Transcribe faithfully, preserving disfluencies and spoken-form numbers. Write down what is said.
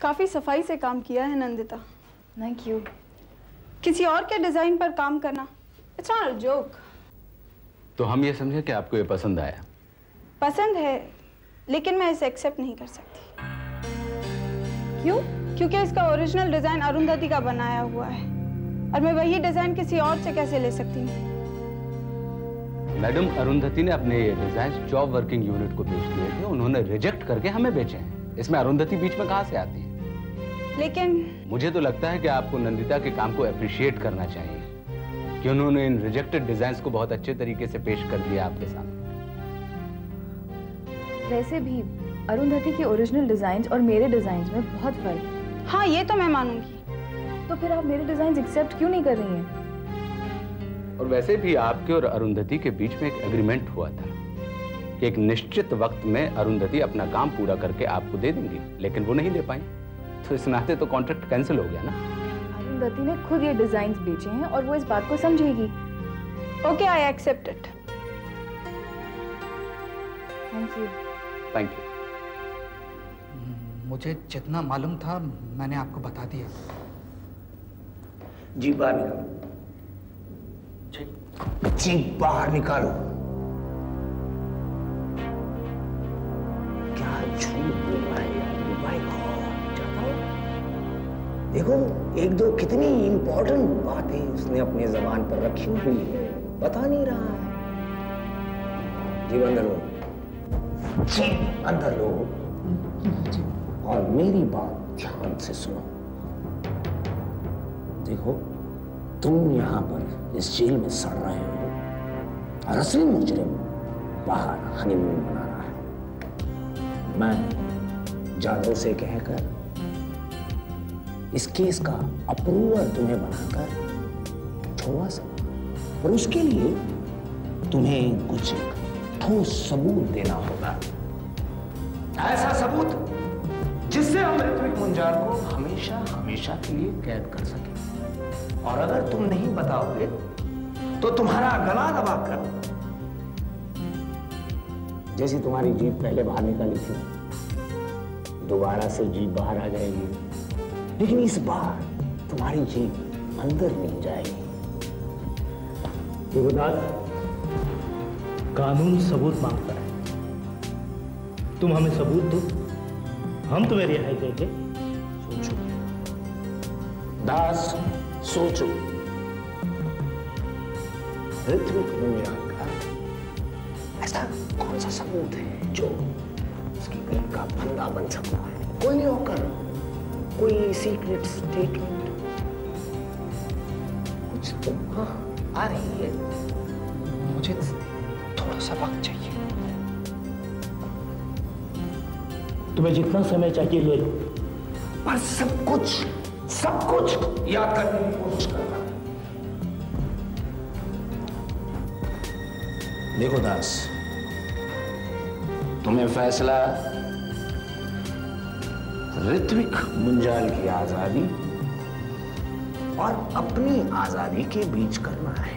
काफी सफाई से काम किया है नंदिता। Thank you. किसी और के डिजाइन पर काम करना इट्स नॉट अ जोक। तो हम ये समझे कि आपको ये पसंद आया? पसंद है, लेकिन मैं इसे एक्सेप्ट नहीं कर सकती। क्यों? क्योंकि इसका ओरिजिनल डिजाइन अरुंधति का बनाया हुआ है और मैं वही डिजाइन किसी और से कैसे ले सकती हूँ? मैडम, अरुंधति ने अपने ये डिजाइन जॉब वर्किंग यूनिट को बेच दिए थे, उन्होंने रिजेक्ट करके हमें बेचे हैं। इसमें अरुंधति बीच में कहां से आती है? लेकिन मुझे तो लगता है कि आपको नंदिता के काम को अप्रिशिएट करना चाहिए कि उन्होंने इन रिजेक्टेड डिजाइन्स को बहुत अच्छे तरीके से पेश कर दिया आपके सामने। वैसे भी अरुंधति के ओरिजिनल डिजाइन और मेरे डिजाइन में बहुत फर्क है। हाँ, ये तो मैं मानूंगी। तो फिर आप मेरे डिजाइन एक्सेप्ट क्यों नहीं कर रही हैं? और वैसे भी आपके और अरुंधति के बीच में एक एग्रीमेंट हुआ था कि एक निश्चित वक्त में अरुंधति अपना काम पूरा करके आपको दे देंगी, लेकिन वो नहीं दे पाई, तो इस नाते तो कॉन्ट्रैक्ट कैंसिल हो गया ना। अरुंधति ने खुद ये डिजाइन्स बेचे हैं और वो इस बात को समझेगी। Okay, I accept it. Thank you. Thank you. मुझे जितना मालूम था मैंने आपको बता दिया। जी बाहर निकालो, जी बाहर निकालो। क्या झूठ बोल रहा है यार, माय गॉड। जाता हूं, देखो एक दो कितनी इंपॉर्टेंट बातें उसने अपने जबान पर रखी हुई है, बता नहीं रहा है। जी अंदर लो, जी अंदर लो, और मेरी बात ध्यान से सुनो। देखो, तुम यहां पर इस जेल में सड़ रहे हो और असली मुजरिम बाहर हनीमून मना रहा है। मैं जादव से कहकर इस केस का अप्रूवर तुम्हें बनाकर छोड़वा सकता, और उसके लिए तुम्हें कुछ ठोस सबूत देना होगा। ऐसा सबूत जिससे हम ऋत्विक मुंजाल को हमेशा हमेशा के लिए कैद कर सके। और अगर तुम नहीं बताओगे तो तुम्हारा गला दबाकर, जैसी तुम्हारी जीभ पहले बाहर निकाली थी, दोबारा से जीभ बाहर आ जाएगी, लेकिन इस बार तुम्हारी जीभ अंदर नहीं जाएगी। देवदास, कानून सबूत मांगता है। तुम हमें सबूत दो, हम तुम्हें रिहाई देंगे। सोचो दास, सोचो। ऋत्विक मुंजाल का ऐसा कौन सा सबूत है जो उसकी गले का फंदा बन सकता है? कोई नहीं होकर, कोई सीक्रेट स्टेटमेंट, कुछ तो हाँ आ रही है। मुझे थोड़ा सा वक्त चाहिए। तुम्हें जितना समय चाहिए ले लो, पर सब कुछ सब कुछ याद करने की कोशिश करना। देखो दास, तुम्हें फैसला ऋत्विक मुंजाल की आजादी और अपनी आजादी के बीच करना है।